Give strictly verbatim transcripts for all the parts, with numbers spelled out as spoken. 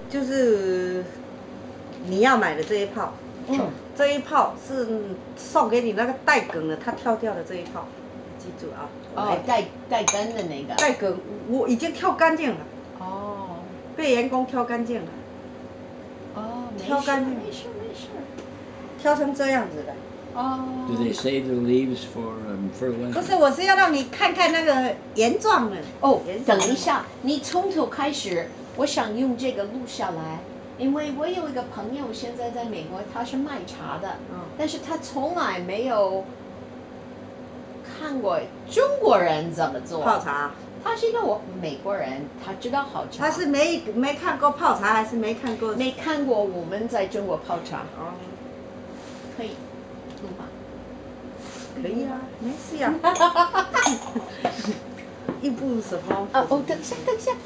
就是你要买的这一炮，嗯，这一炮是送给你那个带梗的，他跳掉的这一炮，记住啊。 哦，带带根的那个。 带梗，我已经挑干净了。 哦。 被员工挑干净了。 哦， 挑干净， 没事没事。 挑成这样子的。 哦。 Do they save the leaves for um, fertilizer? 不是，我是要让你看看那个原状的。 哦，等一下，你从头开始，我想用这个录下来，因为我有一个朋友现在在美国，他是卖茶的，嗯，但是他从来没有看过中国人怎么做泡茶。 他是一个我美国人，他知道好茶。 他是没没看过泡茶，还是没看过？ 没看过我们在中国泡茶。 哦， 可以录吗？ 可以啊，没事呀。一步什么？ 哦哦，等一下，等一下。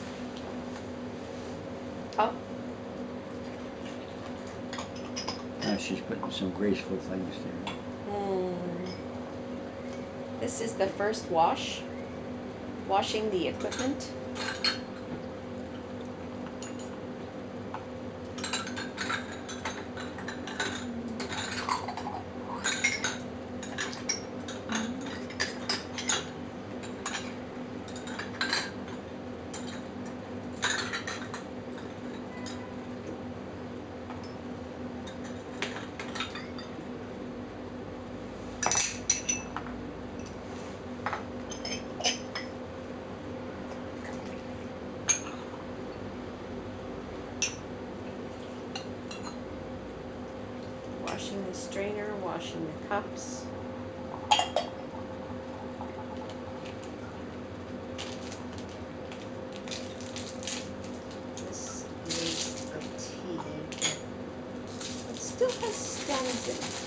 好。 Uh, she's putting some graceful things there. Hmm. This is the first wash. Washing the equipment. Washing the strainer, washing the cups. This is a tea. It still has stems in it.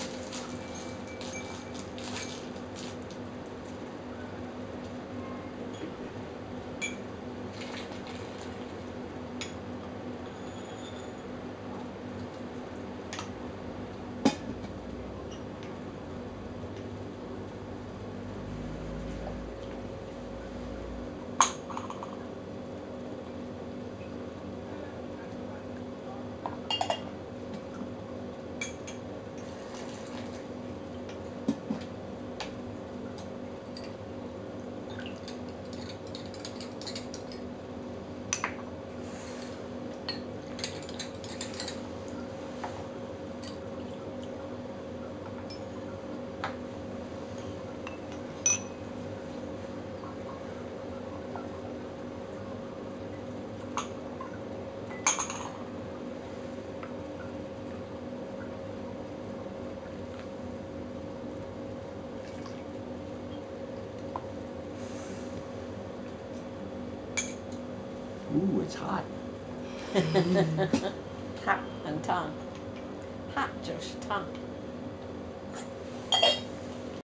Ooh, it's hot. Hot 很烫，hot 就是烫。